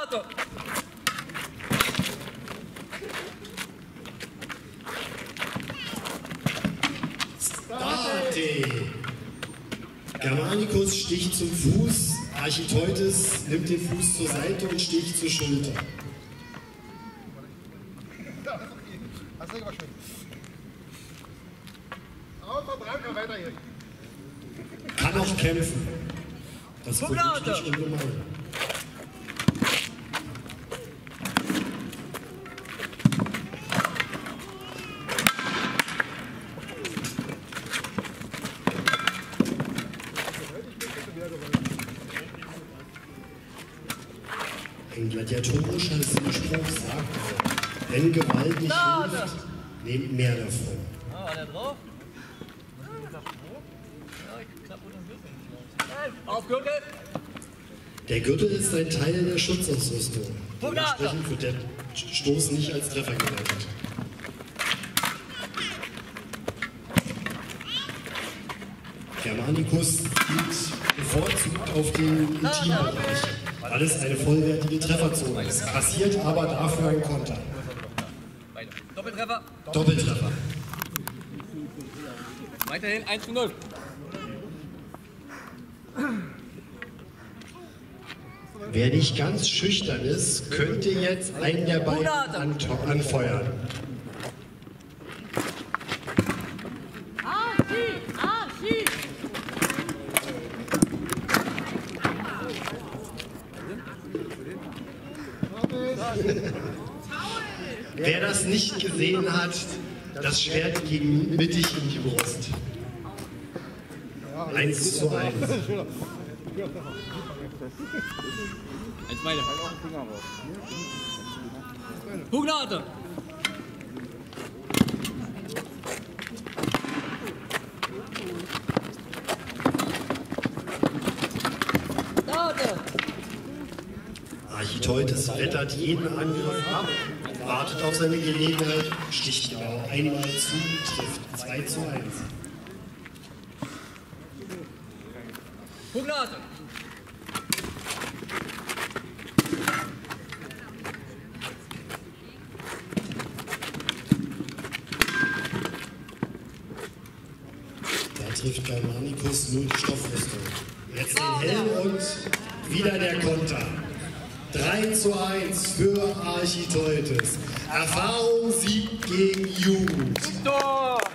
Pugnate! Starte! Germanicus sticht zum Fuß, Architeutes nimmt den Fuß zur Seite und sticht zur Schulter. Kann auch kämpfen. Das ist wirklich ungemein. Ein gladiatorischer Sinnspruch sagt, wenn Gewalt nicht hilft, nehmt mehr davon. Ah, war der drauf? Ja, ich knapp unter den Gürtel. Auf Gürtel! Der Gürtel ist ein Teil der Schutzausrüstung. Dementsprechend wird der Stoß nicht als Treffer gewertet. Germanicus zielt bevorzugt auf den Intimbereich, weil es eine vollwertige Trefferzone ist. Kassiert aber dafür ein Konter. Doppeltreffer. Doppeltreffer. Weiterhin 1:0. Wer nicht ganz schüchtern ist, könnte jetzt einen der beiden anfeuern. Wer das nicht gesehen hat, das Schwert ging mittig in die Brust. 1:1. Eins weiter. Pugnate! Architeutes wettert jeden Angriff ab, wartet auf seine Gelegenheit, sticht genau einmal zu, trifft 2:1. Pugnate! Da trifft Germanicus nur die Stoffrüstung. Jetzt den Helm und wieder der Konter. 3:1 für Architeutes. Erfahrung siegt gegen Jugend. Tor!